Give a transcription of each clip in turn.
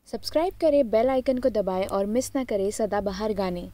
Subscribe करें, bell icon को दबाएं और मिस ना करें सदाबहार गाने।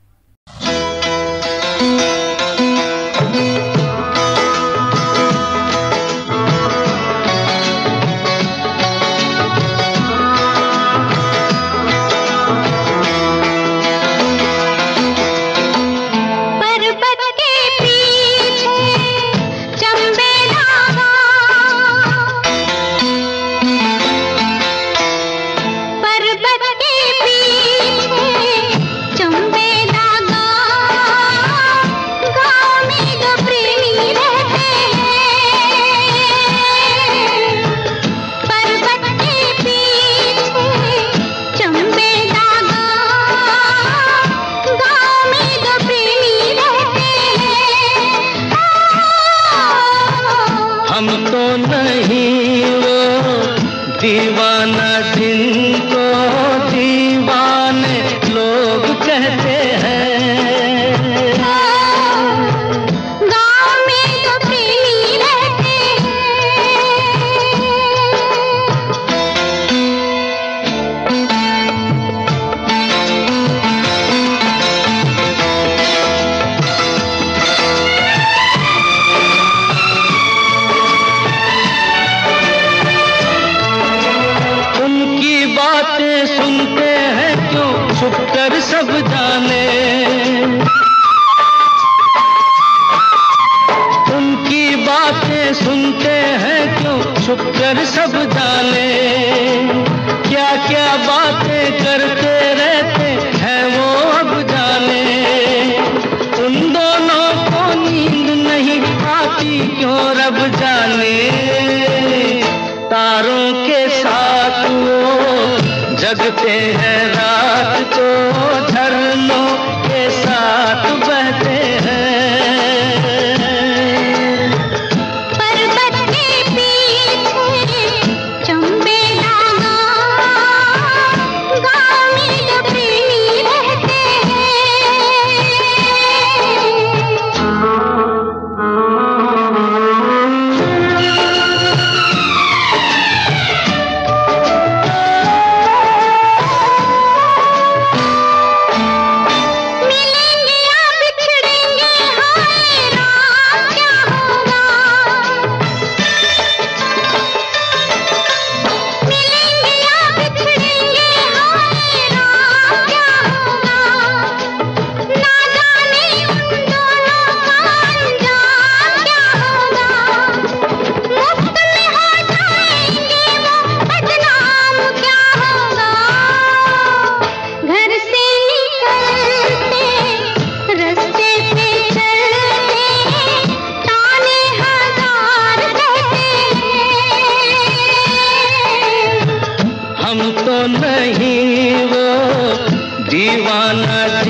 हम तो नहीं वो दीवाना जिनको दीवाने लोग कहते हैं। गाँव में तो प्रेमी रहते बातें सुनते हैं क्यों छुप कर सब जाने, उनकी बातें सुनते हैं क्यों छुप कर सब जाने। क्या क्या बातें करते रहते हैं वो अब जाने। उन दोनों को नींद नहीं आती क्यों रब जाने। तारों के साथ वो जगते हैं रात को, झरनों के साथ बहते हैं। पर्वत के पीछे चंबे डागा, गाँव में तो प्रेमी रहते हम तो नहीं वो दीवाना